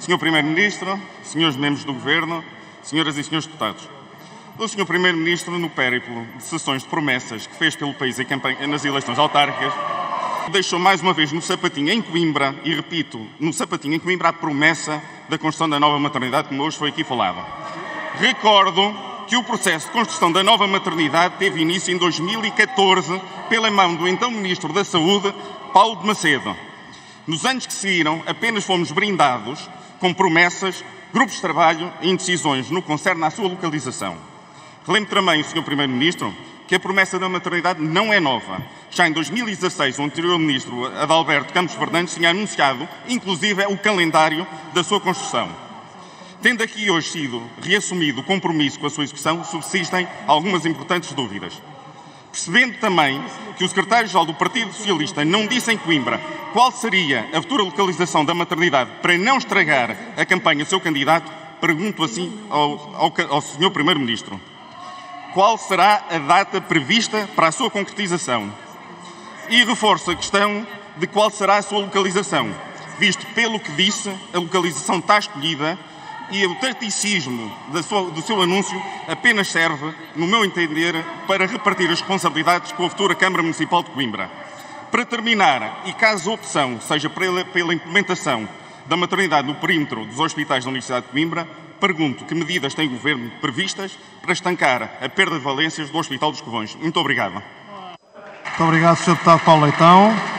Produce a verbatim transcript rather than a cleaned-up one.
senhor Primeiro-Ministro, senhores membros do Governo, senhoras e senhores deputados. O senhor Primeiro-Ministro, no périplo de sessões de promessas que fez pelo país em campanha, nas eleições autárquicas, deixou mais uma vez no sapatinho em Coimbra, e repito, no sapatinho em Coimbra, a promessa da construção da nova maternidade, como hoje foi aqui falado. Recordo que o processo de construção da nova maternidade teve início em dois mil e catorze pela mão do então Ministro da Saúde, Paulo de Macedo. Nos anos que seguiram, apenas fomos brindados com promessas, grupos de trabalho e indecisões no que concerne à sua localização. Relembro também, senhor Primeiro-Ministro, que a promessa da maternidade não é nova. Já em dois mil e dezasseis, o anterior Ministro, Adalberto Campos Fernandes, tinha anunciado, inclusive, o calendário da sua construção. Tendo aqui hoje sido reassumido o compromisso com a sua execução, subsistem algumas importantes dúvidas. Percebendo também que o secretário-geral do Partido Socialista não disse em Coimbra qual seria a futura localização da maternidade para não estragar a campanha do seu candidato, pergunto assim ao, ao, ao senhor Primeiro-Ministro: qual será a data prevista para a sua concretização? E reforço a questão de qual será a sua localização, visto pelo que disse, a localização está escolhida e o taticismo do seu anúncio apenas serve, no meu entender, para repartir as responsabilidades com a futura Câmara Municipal de Coimbra. Para terminar, e caso a opção seja pela, pela implementação da maternidade no perímetro dos hospitais da Universidade de Coimbra, pergunto que medidas tem o Governo previstas para estancar a perda de valências do Hospital dos Covões. Muito obrigado. Muito obrigado, senhor Deputado Paulo Leitão.